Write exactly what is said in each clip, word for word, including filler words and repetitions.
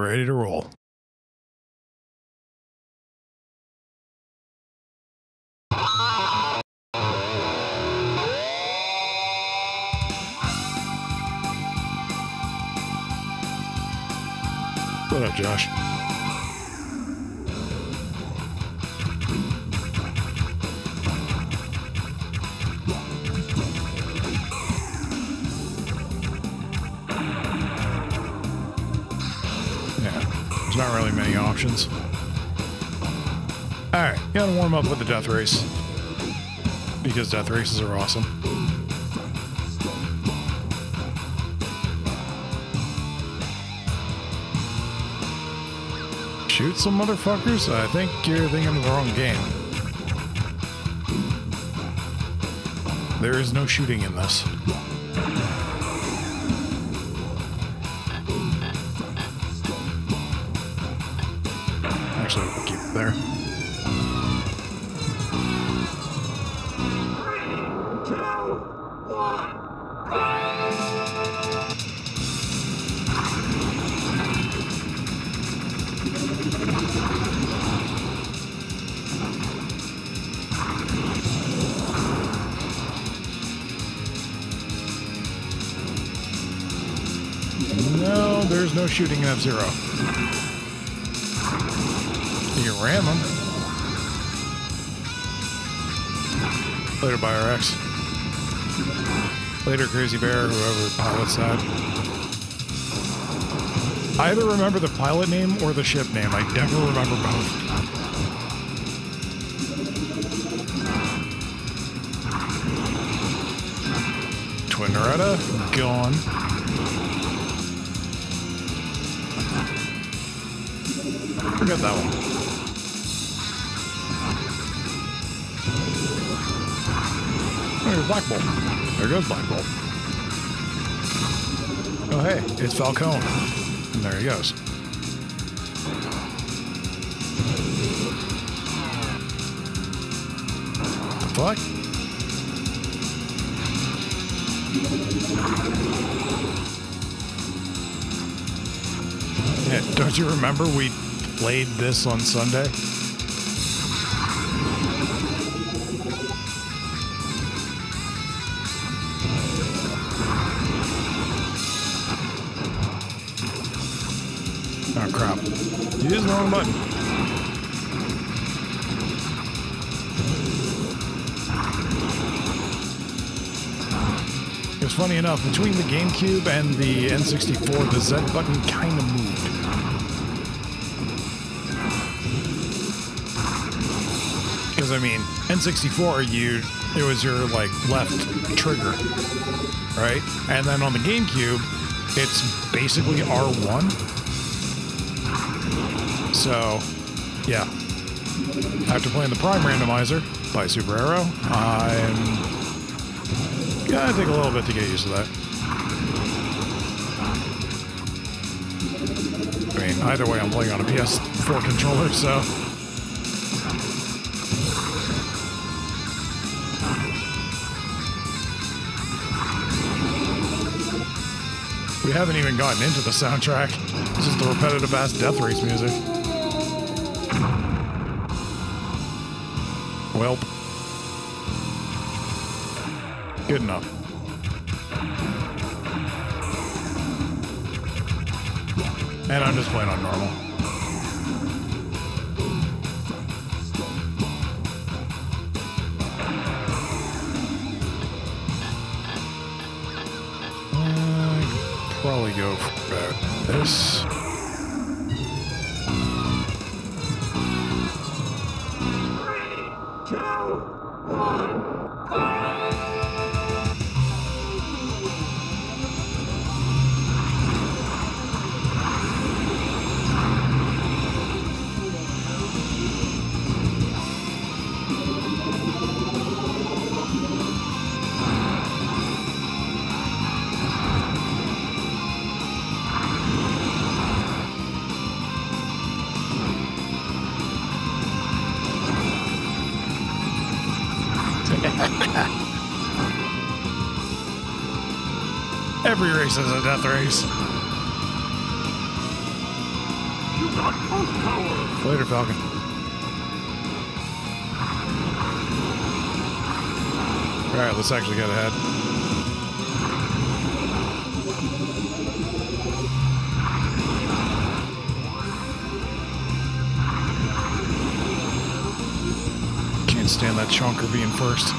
we're ready to roll. What up, Josh? There's not really many options. Alright, gotta warm up with the death race. Because death races are awesome. Shoot some motherfuckers? I think you're thinking of the wrong game. There is no shooting in this. Actually, we'll keep it there. No, there's no shooting in F-Zero. You can ram them. Later, B R X. Later, Crazy Bear, whoever pilots that. I either remember the pilot name or the ship name. I never remember both. Twin Noretta, gone. Forget that one. There's Black Bolt. There goes Black Bolt. Oh, hey, it's Falcone. And there he goes. The fuck? Yeah, don't you remember we played this on Sunday? Oh crap. You used the wrong button. It was funny enough, between the GameCube and the N sixty-four, the Z button kind of moved. Because, I mean, N sixty-four, you, it was your, like, left trigger, right? And then on the GameCube, it's basically R one. So, yeah. After playing the Prime Randomizer by Super Arrow, I'm gonna take a little bit to get used to that. I mean, either way, I'm playing on a P S four controller, so... We haven't even gotten into the soundtrack. This is the repetitive-ass death race music. Welp. Good enough. And I'm just playing on normal. Probably go for about this. Three, two, one. Every race is a death race. Later, Falcon. Alright, let's actually get ahead. Can't stand that chunker being first.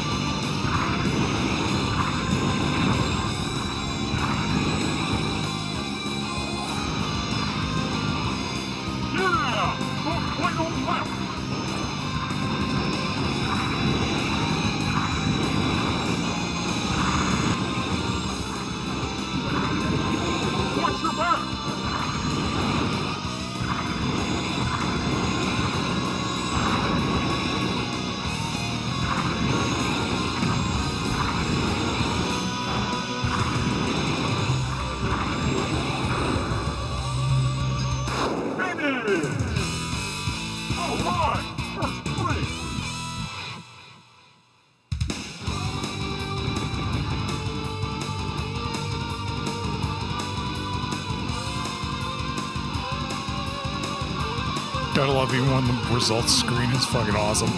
Gotta love even when the results screen is fucking awesome.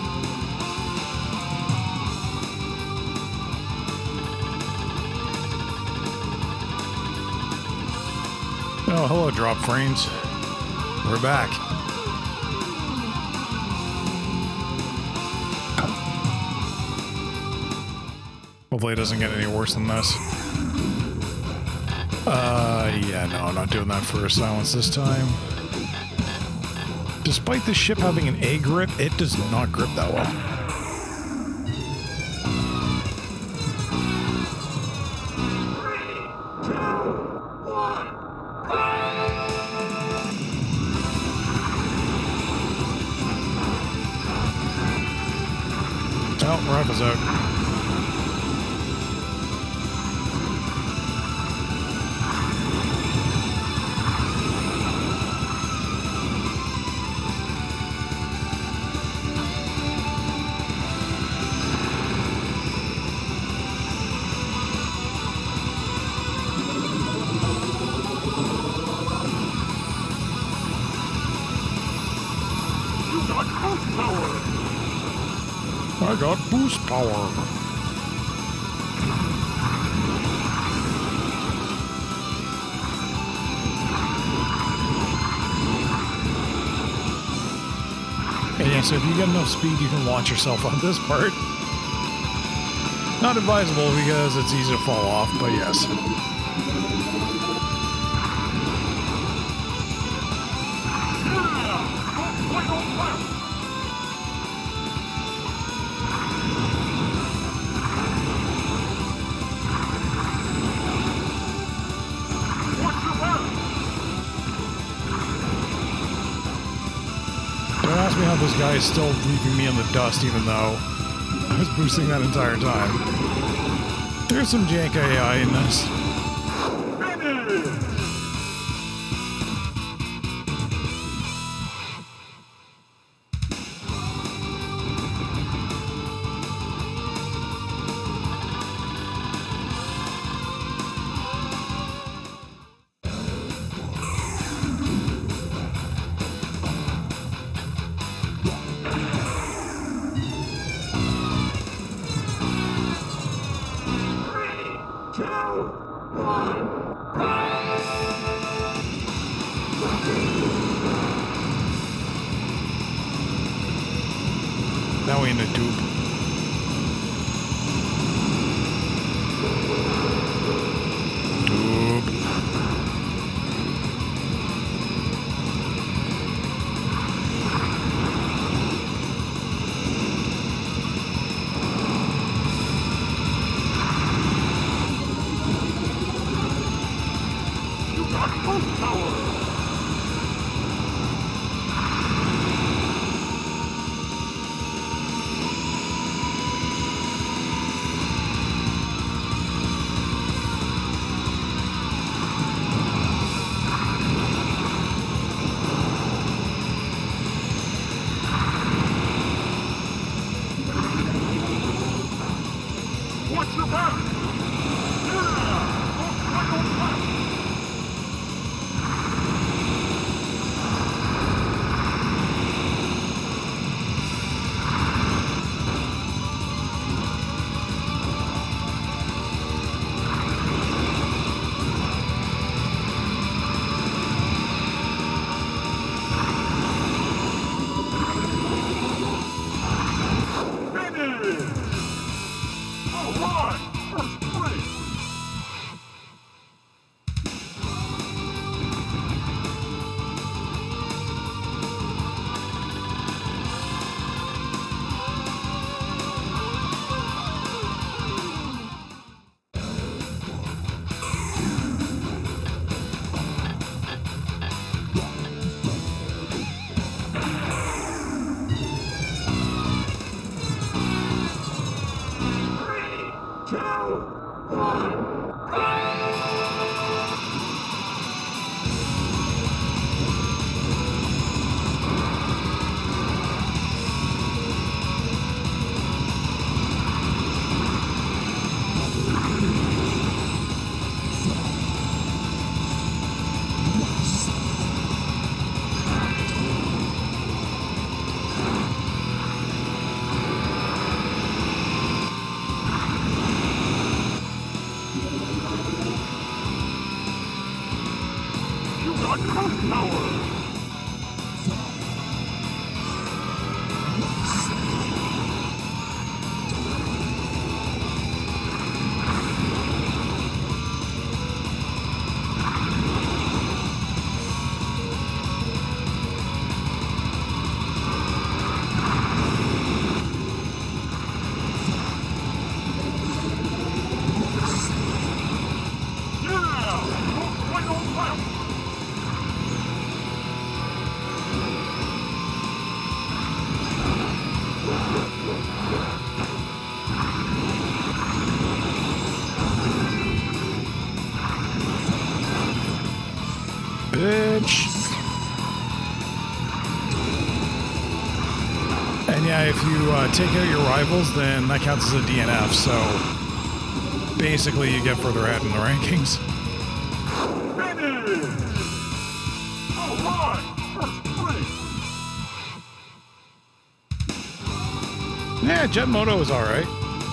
Oh, hello, drop frames. We're back. Hopefully it doesn't get any worse than this. Uh, yeah, no, I'm not doing that for a silence this time. Despite the ship having an A grip, it does not grip that well. Oh, rifle's out. I got boost power. And yeah, so if you get enough speed, you can launch yourself on this part. Not advisable because it's easy to fall off, but yes. Don't ask me how this guy is still leaving me in the dust even though I was boosting that entire time. There's some jank A I in this. Now we in the tube. Tube. Bitch. And yeah, if you uh, take out your rivals, then that counts as a D N F, so basically you get further ahead in the rankings. Finish! All right, first place. Yeah, Jet Moto was alright.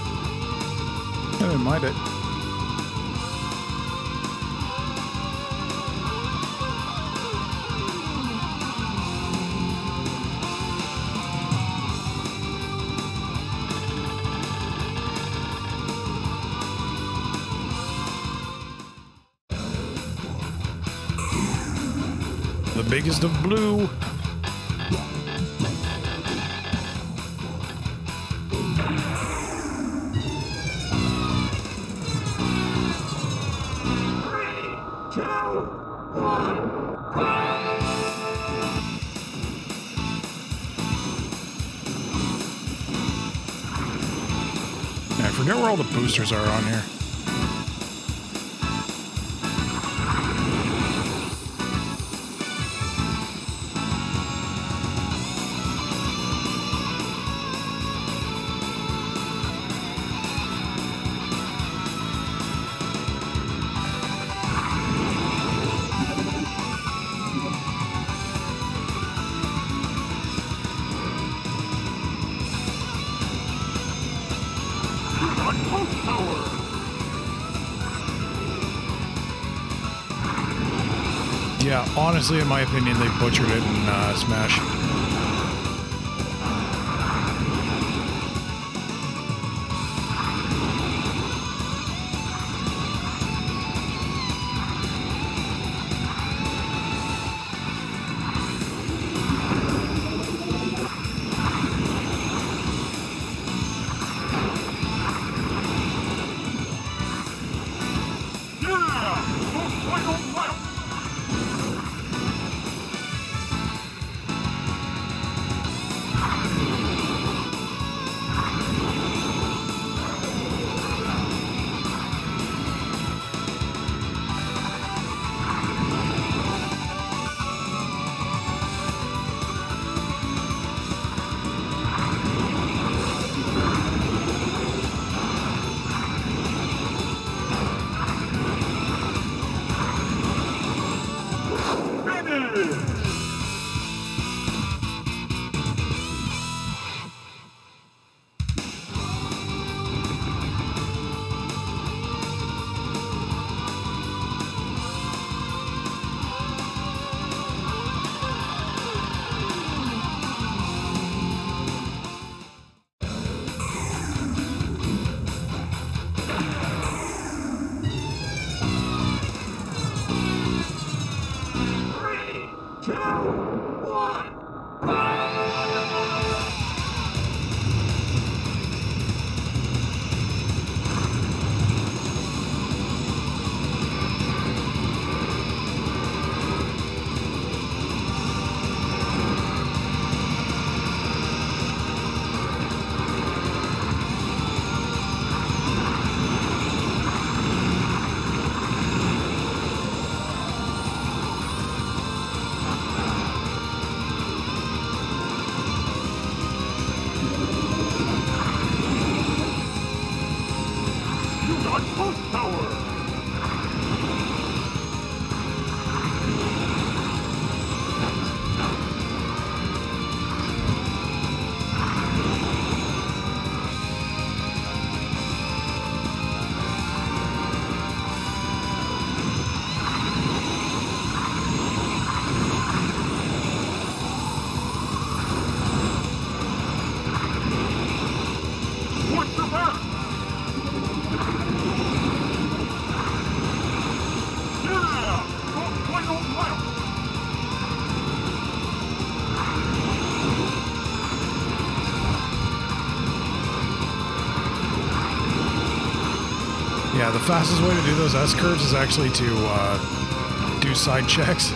I didn't mind it. The biggest of blue. I forget where all the boosters are on here. Yeah, honestly, in my opinion, they butchered it in uh, Smash. Yeah, the fastest way to do those S-curves is actually to uh, do side checks.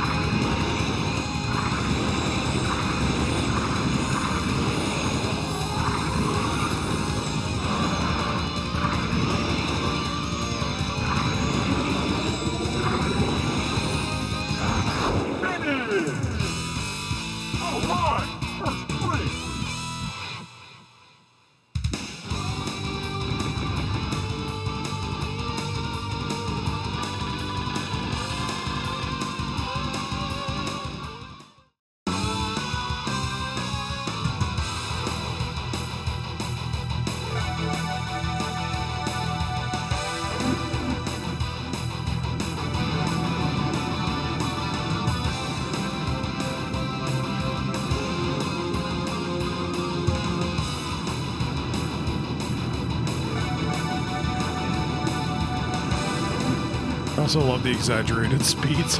I also love the exaggerated speeds.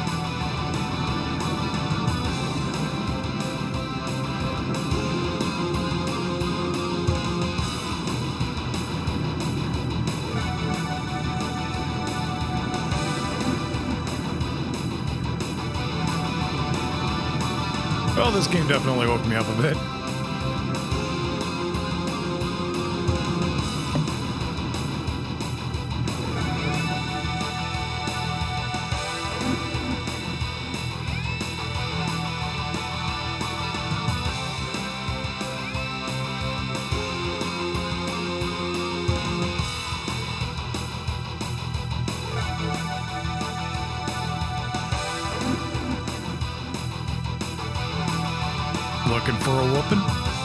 Well, this game definitely woke me up a bit. Looking for a whooping?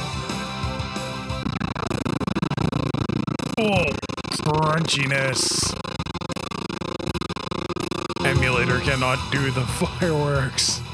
Oh, crunchiness. Emulator cannot do the fireworks.